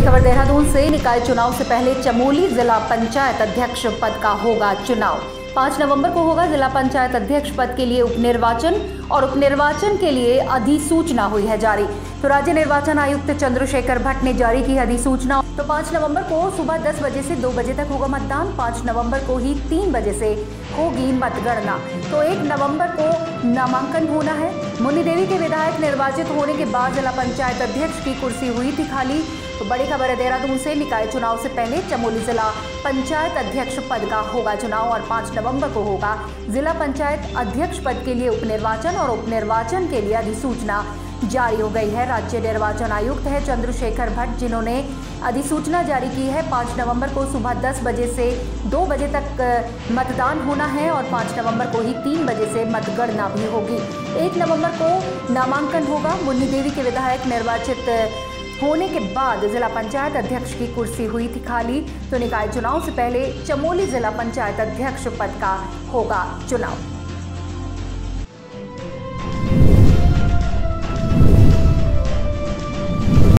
बड़ी खबर देहरादून से। निकाय चुनाव से पहले चमोली जिला पंचायत अध्यक्ष पद का होगा चुनाव। 5 नवंबर को होगा जिला पंचायत अध्यक्ष पद के लिए उपनिर्वाचन और उपनिर्वाचन के लिए अधिसूचना हुई है जारी। तो राज्य निर्वाचन आयुक्त चंद्रशेखर भट्ट ने जारी की अधिसूचना। तो 5 नवंबर को सुबह 10 बजे से 2 बजे तक होगा मतदान। 5 नवंबर को ही 3 बजे से होगी मतगणना। तो 1 नवंबर को नामांकन होना है। मुन्नी देवी के विधायक निर्वाचित होने के बाद जिला पंचायत अध्यक्ष की कुर्सी हुई थी खाली। तो बड़ी खबर है देहरादून से। निकाय चुनाव से पहले चमोली जिला पंचायत अध्यक्ष पद का होगा चुनाव और 5 नवंबर को होगा जिला पंचायत अध्यक्ष पद के लिए उपनिर्वाचन और उपनिर्वाचन के लिए अधिसूचना जारी हो गई है। राज्य निर्वाचन आयुक्त है चंद्रशेखर भट्ट, जिन्होंने अधिसूचना जारी की है। 5 नवंबर को सुबह 10 बजे से 2 बजे तक मतदान होना है और 5 नवंबर को ही 3 बजे से मतगणना भी होगी। 1 नवंबर को नामांकन होगा। मुन्नी देवी के विधायक निर्वाचित होने के बाद जिला पंचायत अध्यक्ष की कुर्सी हुई थी खाली। तो निकाय चुनाव से पहले चमोली जिला पंचायत अध्यक्ष पद का होगा चुनाव।